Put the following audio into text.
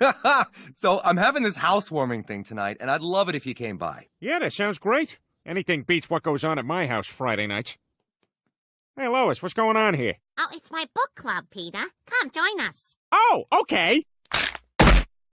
So I'm having this housewarming thing tonight, and I'd love it if you came by. Yeah, that sounds great. Anything beats what goes on at my house Friday nights. Hey, Lois, what's going on here? Oh, it's my book club, Peter. Come, join us. Oh, okay.